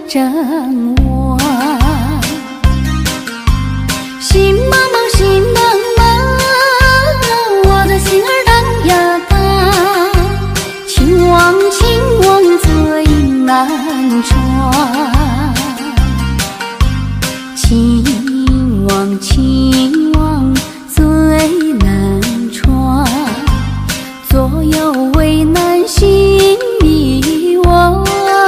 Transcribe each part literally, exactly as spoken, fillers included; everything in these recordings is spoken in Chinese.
正弯。心茫茫，心茫茫，我的心儿荡呀荡，情望情望最难传，情望情望最难传，左右为难心迷惘。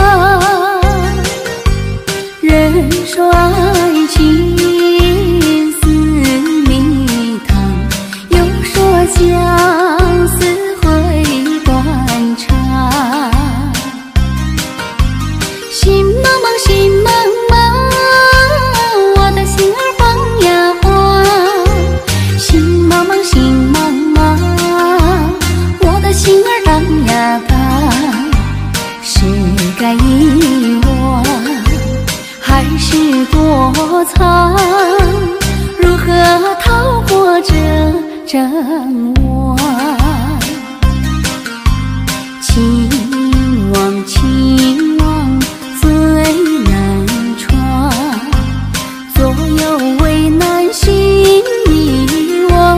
人说爱情似蜜糖，又说相思会断肠。心茫茫，心茫茫，我的心儿晃呀晃。心茫茫，心茫茫，我的心儿荡呀荡。是该遗忘，还是躲藏？如何逃过这正弯？情望情望最难传，左右为难心迷惘。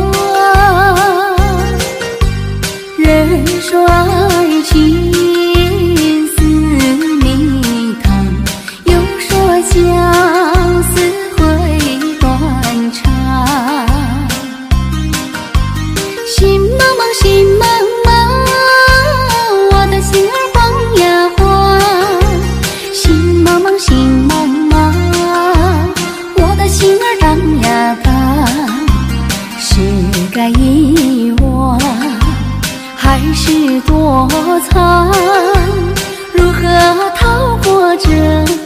人说爱情似蜜糖，又说相思会断肠。心茫茫，心茫茫，我的心儿晃呀晃。心茫茫，心茫茫，我的心儿荡呀荡。是该遗忘，还是躲藏？如何逃过这